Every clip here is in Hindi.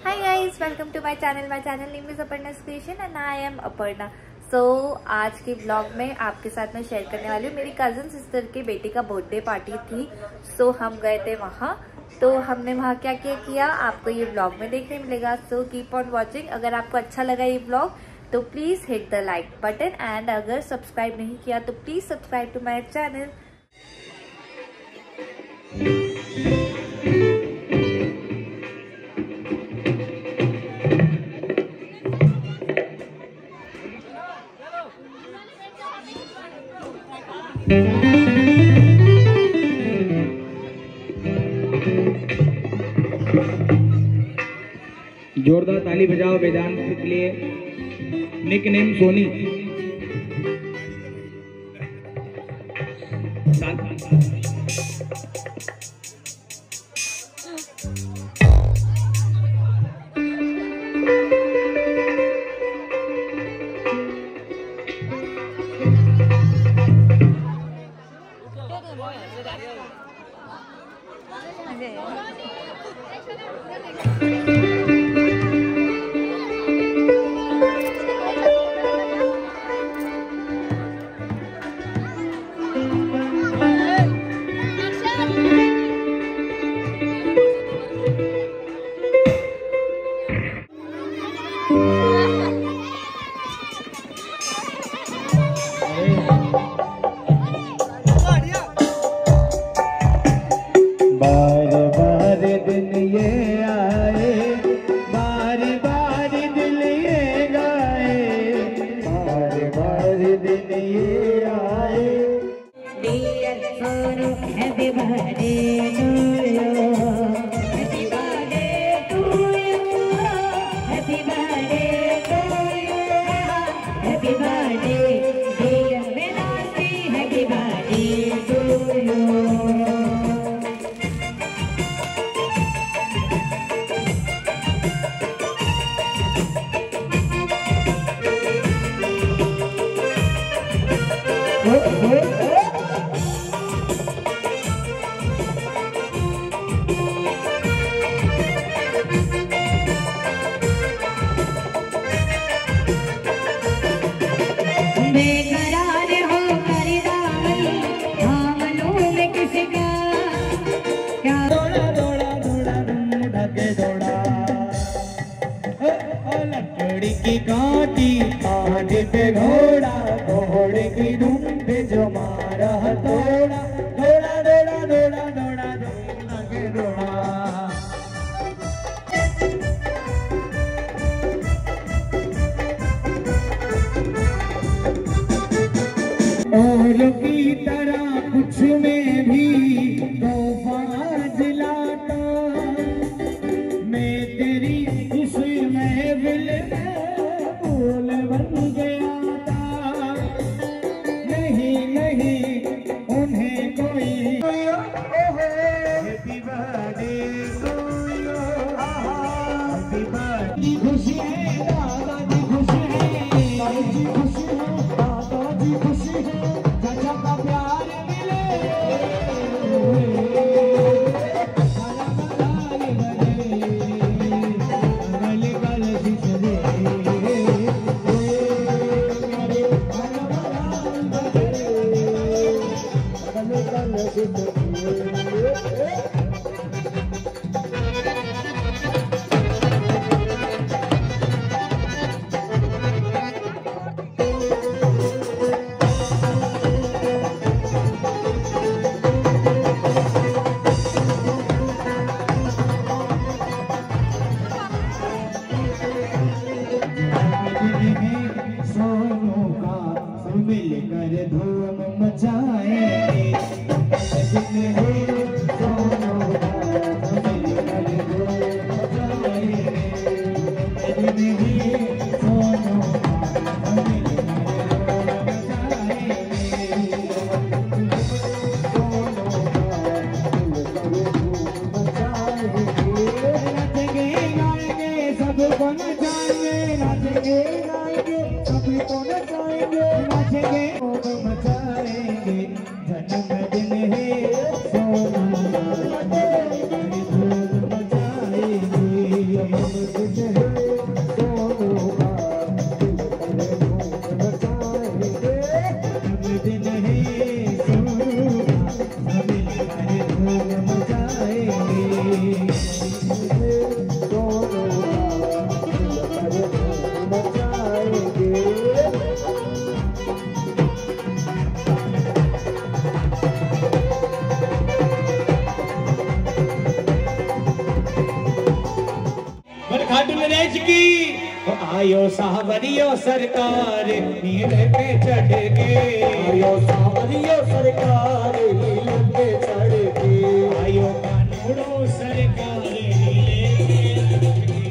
Hi guys, welcome to my channel. My channel name is Aparna's Creation and I am Aparna. So आज के ब्लॉग में आपके साथ मैं शेयर करने वाली हूँ मेरी कज़न सिस्टर के बेटे का बर्थडे पार्टी थी। सो हम गए थे वहाँ, तो हमने वहाँ क्या क्या किया आपको ये ब्लॉग में देखने मिलेगा। So keep on watching. अगर आपको अच्छा लगा ये ब्लॉग तो please hit the like button and अगर सब्सक्राइब नहीं किया तो please subscribe to my channel. जोरदार ताली बजाओ वेदांत के लिए। Nickname Soni. की काटी आगे पे घोड़ा घोड़े की धुन पे जो मारा थोड़ा थोड़ा थोड़ा थोड़ा थोड़ा आगे थोड़ा। और की तरह कुछ में भी तूफान जिलाता मैं तेरी इस महफिल बन गया था। नहीं नहीं उन्हें कोई happy birthday to you. Happy birthday खुशी है दादा जी खुशी है दादी जी खुशी है दादा जी खुशी है चाचा का प्यार मिले मिलकर धूम मचाएंगे सबको नचाएंगे नाचेंगे गाएंगे सबको नचाएंगे नाचेंगे मचाएंगे जन्मदिन है सोना धूम मचाएंगे। आयो सावरियो सरकार नील पे चढ़ के, आयो सावरियो सरकार नील पे चढ़ के, आयो कानूड़ो सरकार नीले पे चढ़ के।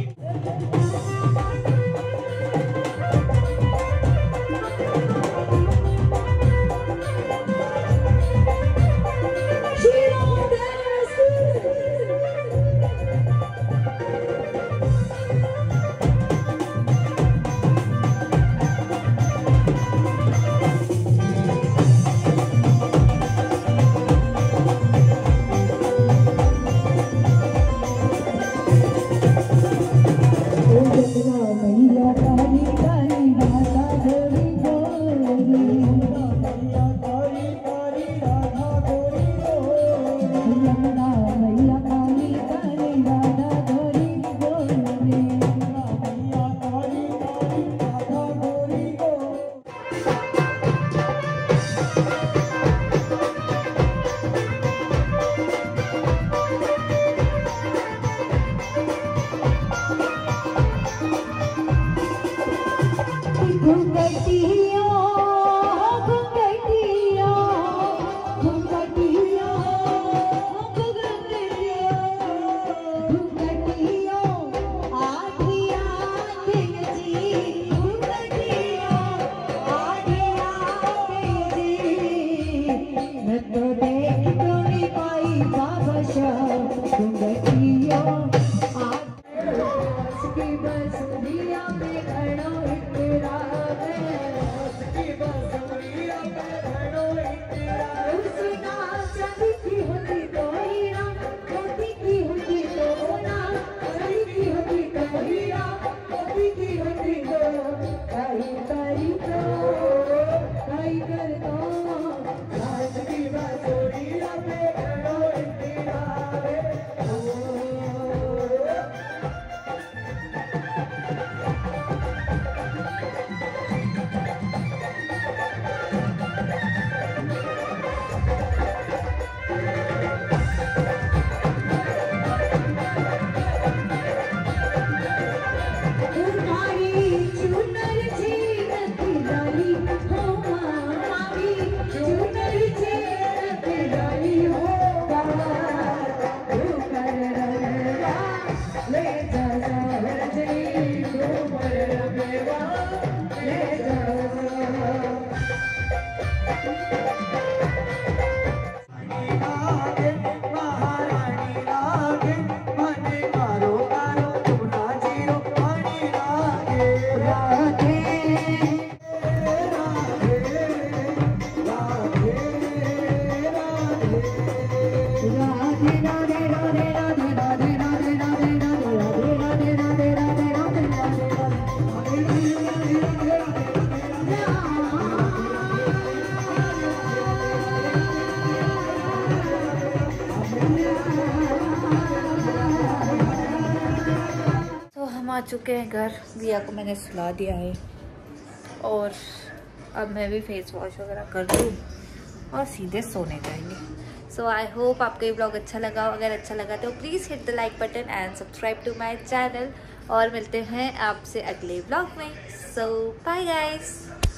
आ चुके हैं घर। दिया को मैंने सुला दिया है और अब मैं भी फेस वॉश वगैरह कर दूँ और सीधे सोने जाएंगे। सो आई होप आपको ये ब्लॉग अच्छा लगा। अगर अच्छा लगा तो please hit the like button and subscribe to my channel और मिलते हैं आपसे अगले ब्लॉग में। So bye guys.